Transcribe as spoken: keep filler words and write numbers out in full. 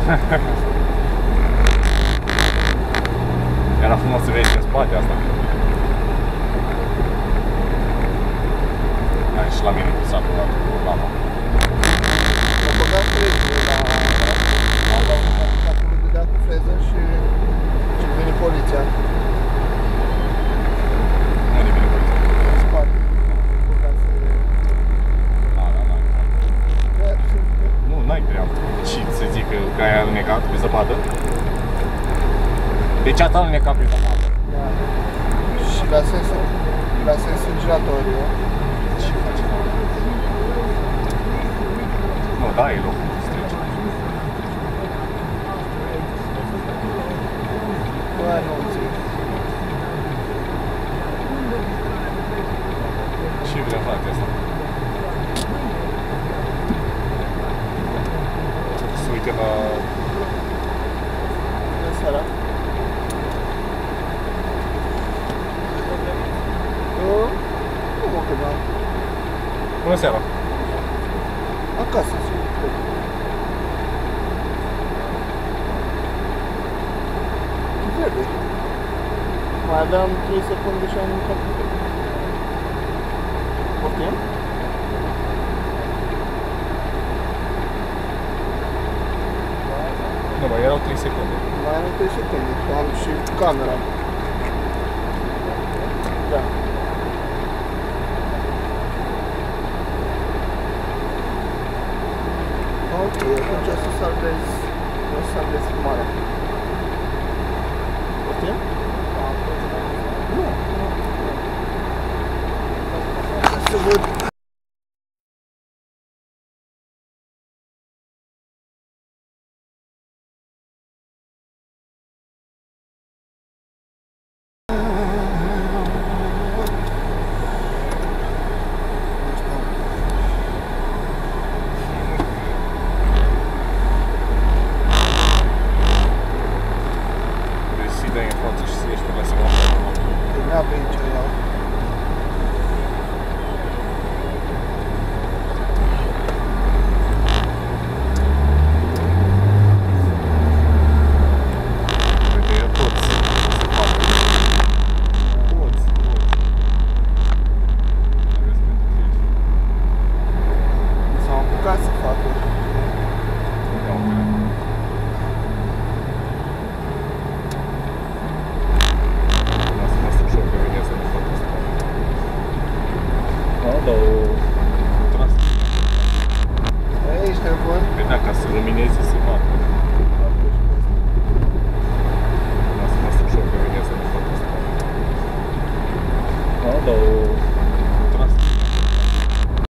Era frumos să vezi în spate asta. Hai și la mine cu satul ăla, cu lama. M-a băgat frezul la... Acum îmi dădea cu freză și... și vine poliția. Unde vine poliția? În spate. A, da, da. Nu, n-ai treabă. Și să zic că ai alunecat pe zăpadă? Deci ați alunecat pe zăpadă? Da. Și la sensul, la sensul giratoriu. Ce faci? Nu, da, e locul să trece. Bă, nu înțeleg. Ce vrea face asta? Să uite la... Bună seara. Nu, nu mă chemam. Bună seara! Acasă sunt. Verde. Mai aveam trei secunde și am mâncat. Poftim? Nu, mai erau trei secunde. Mai am trei secunde. Am și camera. Da. Ok, atunci o să salvez, o să salvez filmarea. Poftim? Nu. Să văd. Dă în față și să ieși pe la seama. Termina pe aici, iau. Uite, eu toți să facă. Toți, toți. Aveți pentru treci. S-au apucat să facă. Da, uite. Da, o... o tras. Ești nebun? Păi da, ca să lumineze, să facă.